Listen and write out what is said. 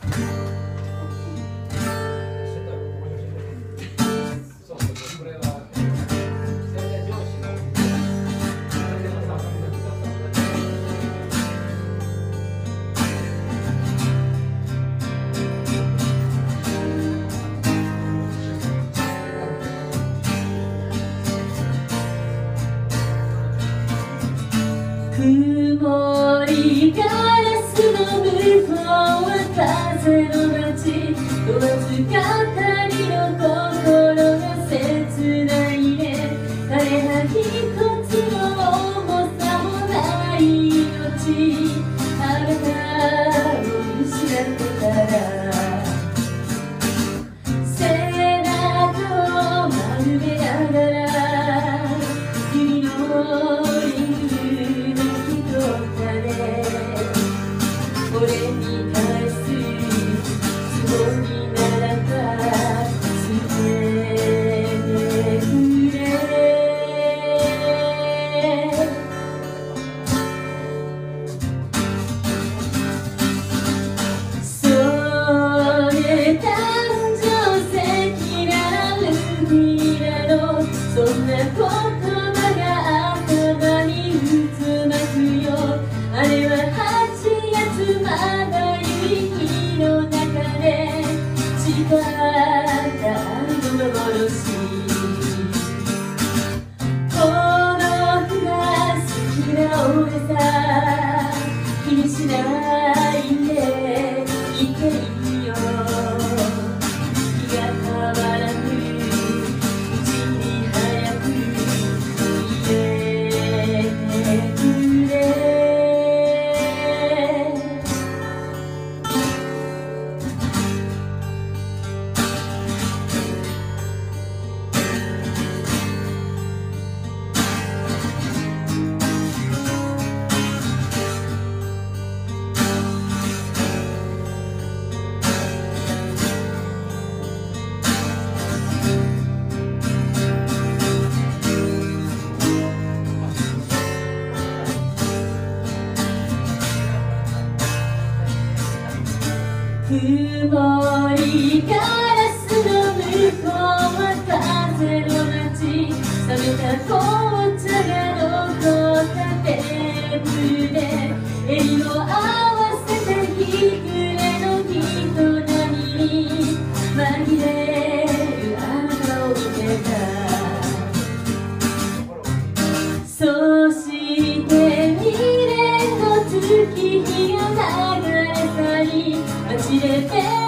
曇りガラスの向こうは風の街、わずか二人の心が切ないね。彼ら一つの重さもない命、あなたを失ってたら背中を丸めながら君の俺に返すつもりならば捨ててくれ。それ誕生石なルビーなの、そんな言葉が頭に渦巻くよ。あれは8月まだ夕日の中で誓った愛の幻、この服が好きな俺さ、気にしないでいていいよ。気が変わらぬうちに早く言えてくれ。曇りガラスの向こうは風の街、冷めた紅茶が残ったテーブルで襟を合わせて日暮れの人波に紛れるあなたを見てた。そして2年の月日が流れ去り、街で